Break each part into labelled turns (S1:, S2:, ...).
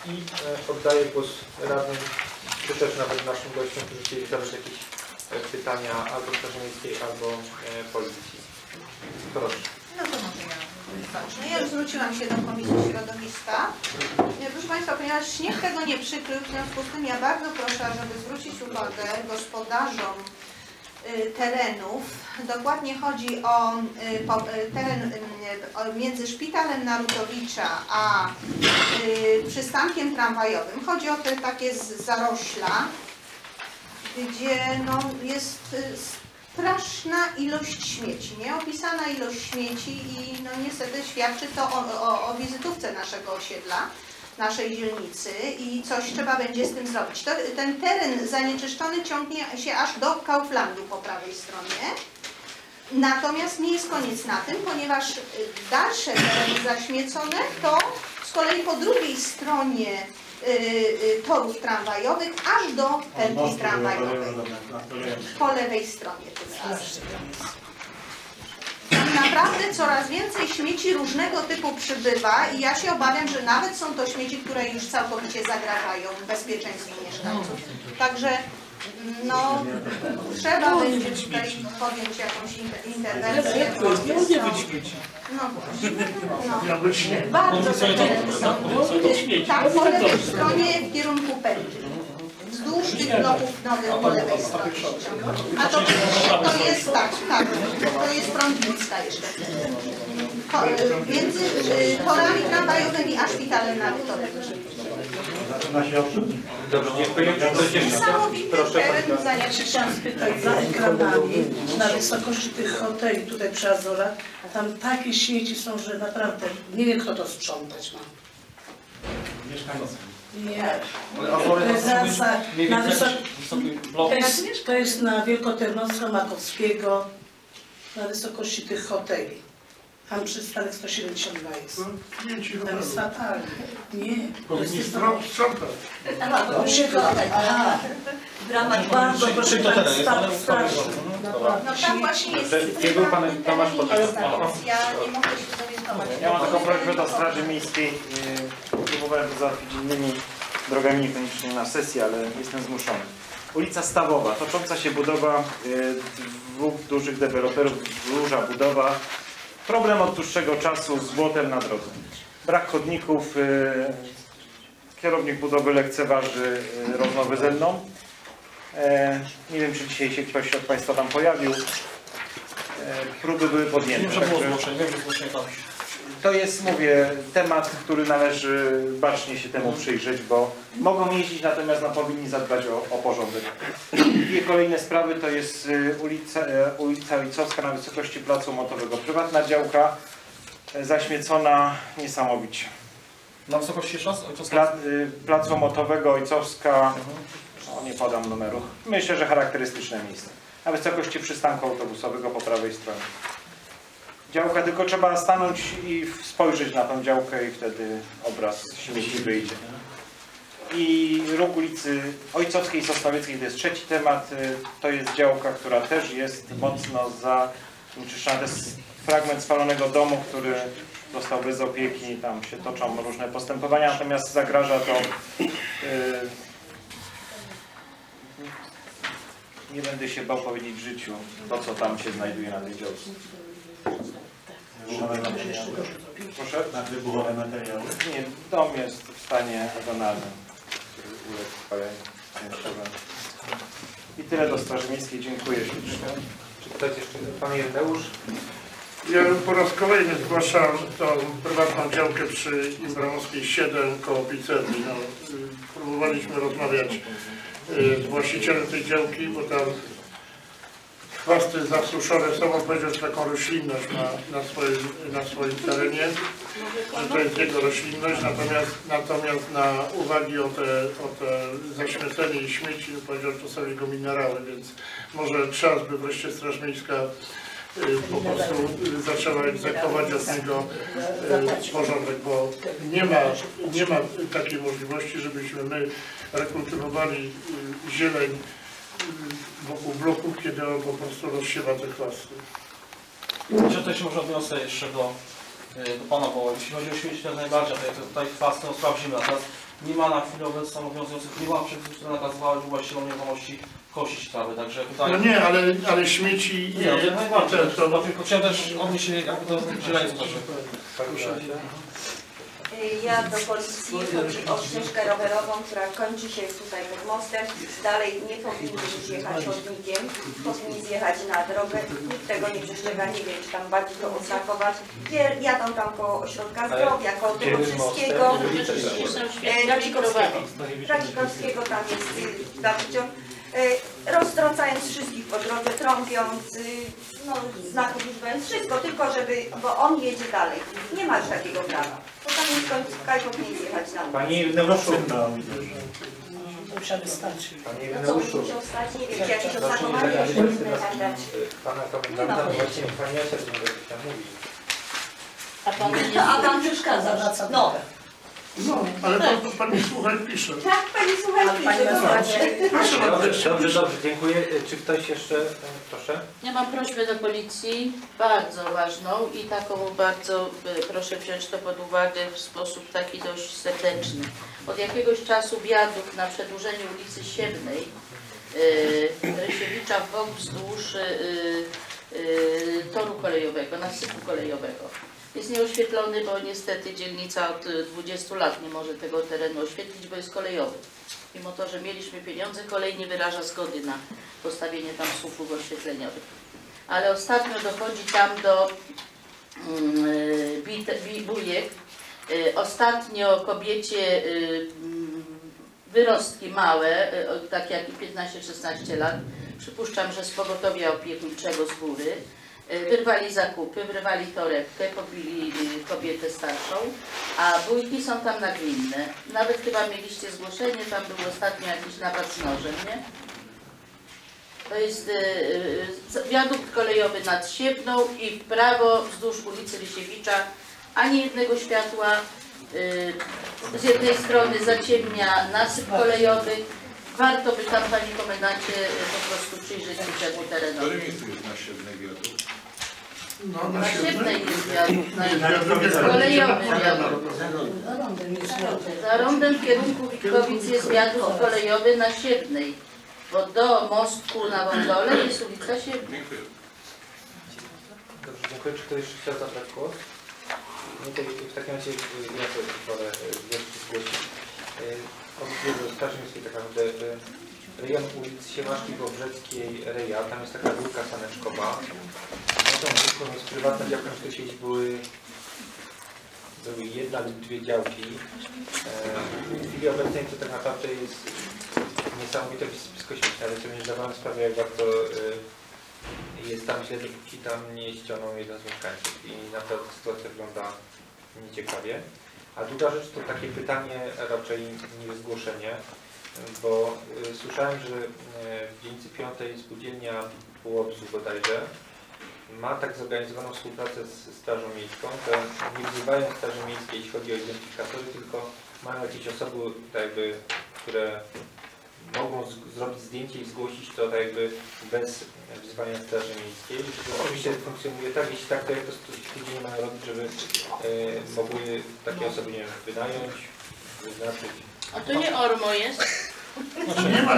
S1: I oddaję głos radnym, czy też nawet naszym gościom, którzy chcieli zadać jakieś pytania albo Straży Miejskiej, albo Policji. Proszę.
S2: No to może ja zacznę. Ja już zwróciłam się do Komisji Środowiska. Proszę Państwa, ponieważ śnieg tego nie przykrył, w związku z tym ja bardzo proszę, żeby zwrócić uwagę gospodarzom terenów. Dokładnie chodzi o teren między Szpitalem Narutowicza a przystankiem tramwajowym. Chodzi o te takie zarośla, gdzie no, jest straszna ilość śmieci, nieopisana ilość śmieci i no niestety świadczy to o wizytówce naszego osiedla, naszej dzielnicy i coś trzeba będzie z tym zrobić. Ten teren zanieczyszczony ciągnie się aż do Kauflandu po prawej stronie. Natomiast nie jest koniec na tym, ponieważ dalsze tereny zaśmiecone to z kolei po drugiej stronie torów tramwajowych aż do pętli tramwajowej. Po lewej stronie tym razem. Naprawdę coraz więcej śmieci różnego typu przybywa i ja się obawiam, że nawet są to śmieci, które już całkowicie zagrażają bezpieczeństwu mieszkańców. Także no, trzeba będzie tutaj podjąć jakąś interwencję. No właśnie. No. Bardzo te tereny są. Tak, po lewej stronie w kierunku pętli. Wzdłuż tych bloków nowych po lewej stronie. A to jest tak, to jest Prądnicka jeszcze. Między torami tramwajowymi a Szpitalem Narutowym.
S1: Dobrze, dziękuję.
S2: Niesamowity teren zanieczyszczony.
S3: Chciałam spytać, za ekranami, na wysokości tych hoteli tutaj przy Azorach, tam takie śmieci są, że naprawdę nie wiem, kto to sprzątać ma.
S4: Mieszkańcy.
S3: Nie. To jest na Wielkotarnowska, Makowskiego, na wysokości tych hoteli. Tam przystanek 172 jest. Tam jest fatalnie. Nie.
S5: Powinni sprzątać.
S3: W ramach bardzo proszę
S2: No tam właśnie jest.
S1: Gdzie był Pan Tomasz
S2: Ja nie mogę się zorientować.
S4: Ja mam taką prośbę do Straży Miejskiej. Próbowałem to załatwić innymi drogami, niekoniecznie na sesji, ale jestem zmuszony. Ulica Stawowa, tocząca się budowa dwóch dużych deweloperów, duża budowa. Problem od dłuższego czasu z błotem na drodze. Brak chodników, kierownik budowy lekceważy rozmowy ze mną. Nie wiem, czy dzisiaj się ktoś od Państwa tam pojawił. Próby były podjęte. To jest, mówię, temat, który należy bacznie się temu przyjrzeć, bo mogą jeździć, natomiast powinni zadbać o porządek. Dwie kolejne sprawy to jest ulica Ojcowska na wysokości Placu Motowego. Prywatna działka zaśmiecona niesamowicie.
S6: Na wysokości jeszcze raz? Ojcowska?
S4: Placu Motowego, Ojcowska, no, nie podam numeru. Myślę, że charakterystyczne miejsce. Na wysokości przystanku autobusowego po prawej stronie. Działka, tylko trzeba stanąć i spojrzeć na tą działkę i wtedy obraz śmieci wyjdzie. I róg ulicy Ojcowskiej i Sosnowieckiej to jest trzeci temat. To jest działka, która też jest mocno zanieczyszczona. To jest fragment spalonego domu, który został bez opieki. Tam się toczą różne postępowania, natomiast zagraża to nie będę się bał powiedzieć w życiu to, co tam się znajduje na tej działce. Proszę?
S5: Na wybuchowe materiały?
S4: Nie, dom jest w stanie agonalnym. Uległ spaleniu. I tyle do Straży Miejskiej. Dziękuję ślicznie.
S1: Czy ktoś jeszcze? Pan Ireneusz?
S5: Ja po raz kolejny zgłaszam tą prywatną działkę przy Imbramowskiej 7 koło pizzerii. No, próbowaliśmy rozmawiać z właścicielem tej działki, bo tam chwasty zasuszone są, on powiedział, że taką roślinność ma na swoim terenie, że to jest jego roślinność, natomiast na uwagi o te zaśmiecenie i śmieci, powiedział, że to są jego minerały, więc może czas by wreszcie Straż Miejska po prostu zaczęła egzekwować od niego porządek, bo nie ma takiej możliwości, żebyśmy my rekultywowali zieleń wokół bloków, kiedy on po prostu rozsiewa te chwasty.
S6: Czy tutaj się może odniosę jeszcze do Pana, bo jeśli chodzi o śmieci, to jak najbardziej, tutaj chwasty sprawdzimy. Natomiast nie ma na chwilę obecną obowiązujących, nie ma przepisów, które nakazywały właścicielom nieruchomości kosić trawy, także tutaj...
S5: No nie, ale śmieci...
S6: Nie, jak najbardziej, tylko chciałem też odnieść się jakby do zieleni też.
S7: Ja do policji chodzi o ścieżkę rowerową, która kończy się tutaj pod mostem. Dalej nie powinni zjechać chodnikiem, powinni zjechać na drogę. Nikt tego nie przestrzega, nie wiem, czy tam bardziej to oznakować. Jadą tam koło ośrodka zdrowia, koło tego wszystkiego. Radzikowskiego tam jest zawciąg. Roztrącając wszystkich po drodze, trąbiąc, no, znaków używając, wszystko, tylko żeby, bo on jedzie dalej. Nie ma już takiego prawa. Bo tam jest końcówka i powinien zjechać na ulicę.
S1: Pani Eugeniuszu.
S3: Musiały stać.
S1: Pani
S7: No co
S1: Eugeniuszu.
S7: musiał stać? Nie wiem, czy jakieś oznakowanie powinny tam dać.
S1: Pana komendanta, właśnie pani Asia tam mówi.
S7: A pan przeszkadza. No.
S5: No, ale pani Słuchaj pisze.
S7: Tak, pani słuchaj,
S5: Proszę bardzo.
S1: Dobrze, dziękuję. Czy ktoś jeszcze, proszę?
S8: Ja mam prośbę do policji, bardzo ważną i taką bardzo proszę wziąć to pod uwagę w sposób taki dość serdeczny. Od jakiegoś czasu wiadukt na przedłużeniu ulicy Siewnej, Rysiewicza w bok wzdłuż toru kolejowego, nasypu kolejowego. Jest nieoświetlony, bo niestety dzielnica od 20 lat nie może tego terenu oświetlić, bo jest kolejowy. Mimo to, że mieliśmy pieniądze, kolej nie wyraża zgody na postawienie tam słupów oświetleniowych. Ale ostatnio dochodzi tam do bujek. Ostatnio kobiecie wyrostki małe, tak jak i 15-16 lat, przypuszczam, że z pogotowia opiekuńczego z góry, wyrwali zakupy, wyrwali torebkę, pobili kobietę starszą, a bójki są tam nagminne. Nawet chyba mieliście zgłoszenie, tam był ostatnio jakiś napad z nożem, nie? To jest wiadukt kolejowy nad Siewną i w prawo wzdłuż ulicy Rysiewicza ani jednego światła. Z jednej strony zaciemnia nasyp kolejowy. Warto by tam, panie komendancie, po prostu przyjrzeć się temu terenowi.
S9: Który miejscu jest na Siewnej wiadukt?
S5: No,
S8: Na Siewnej jest wiadukt,
S5: wiadukt.
S8: kolejowy wiadukt. Za rondem w kierunku Witkowic jest wiadukt kolejowy na Siewnej, bo do mostku na Wądole jest ulica Siewna.
S9: Dziękuję.
S1: Dobrze, dziękuję. Czy ktoś jeszcze chciał zabrać głos? Nie, to w takim razie ja to wolę zgłosić. Od Straży Miejskiej tak naprawdę rejon ulic Siemaszki Wobrzeckiej, Reja, tam jest taka górka saneczkowa. Na tą górką jest prywatna działka, w której kiedyś były jedna lub dwie działki. W chwili obecnej to tak naprawdę jest niesamowite blisko śmieci, ale sobie nie zdawałem sprawy, jak bardzo jest tam źle, dopóki tam nie ścioną jeden z mieszkańców i naprawdę sytuacja wygląda nieciekawie. A druga rzecz to takie pytanie, raczej nie zgłoszenie, bo słyszałem, że w dzielnicy 5 spółdzielnia Półobzu bodajże ma tak zorganizowaną współpracę z Strażą Miejską, że nie wzywają Straży Miejskiej, jeśli chodzi o identyfikatory, tylko mają jakieś osoby, tak jakby, które mogą zrobić zdjęcie i zgłosić to tak jakby bez wzywania Straży Miejskiej. To oczywiście funkcjonuje tak, jeśli tak, to jak to spółdzielnie mają robić, żeby mogły takie osoby, nie wiem, wynająć, wyznaczyć.
S8: A to nie ORMO jest?
S5: Nie ma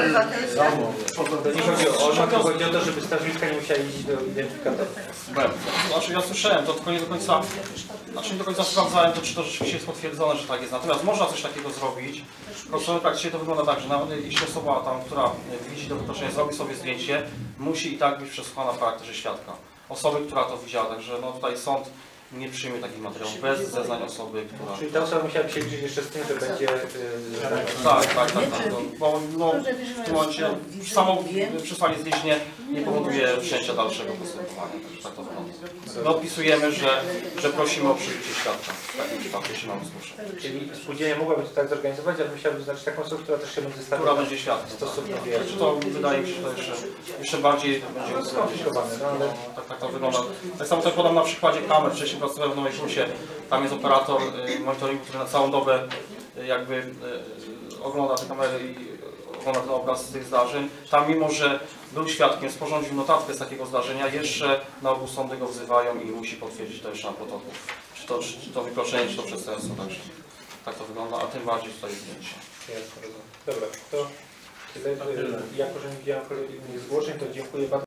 S1: To nie chodzi o ORMO, to chodzi o to, żeby Straż Miejska nie musiała iść do identyfikatora.
S6: Znaczy ja słyszałem, to tylko nie do końca, nie do końca sprawdzałem to, czy to rzeczywiście jest potwierdzone, że tak jest. Natomiast można coś takiego zrobić. W praktyce to wygląda tak, że nawet jeśli osoba tam, która widzi do wykroczenia, zrobi sobie zdjęcie, musi i tak być przesłuchana w charakterze świadka. Osoby, która to widziała, także no tutaj sąd nie przyjmie takich materiałów bez zeznań osoby, która...
S1: Czyli ta osoba musiała się liczyć jeszcze z tym, że będzie...
S6: Tak. Bo no, w tym momencie samo przesłanie zdjęcia nie powoduje wszczęcia dalszego postępowania. Tak to wygląda. Dopisujemy, że prosimy o przyjęcie świadka w takim przypadku, jeśli mamy zgłoszenie.
S1: Czyli spółdzielnia mogłaby to tak zorganizować, ale musiałaby wyznaczyć taką osobę, która też się będzie
S6: Która
S1: stawiać
S6: będzie świadkiem.
S1: w stosunku do
S6: Znaczy to wydaje mi się, że jeszcze bardziej będzie
S1: skomplikowane, no ale...
S6: Tak to wygląda. Tak samo podam na przykładzie kamer. Wcześniej pracowałem w Nowej Hucie. Tam jest operator monitoringu, który na całą dobę jakby ogląda te kamery i ogląda ten obraz z tych zdarzeń. Tam mimo, że był świadkiem, sporządził notatkę z takiego zdarzenia, jeszcze na ogół sądy go wzywają i musi potwierdzić to jeszcze na protokół. Czy to wykroczenie, czy to przestępstwo także. tak to wygląda, a tym bardziej tutaj zdjęcie.
S1: Jasne, rozumiem. Dobra, to tyle. Jako, że nie widziałem kolejnych zgłoszeń, to dziękuję bardzo.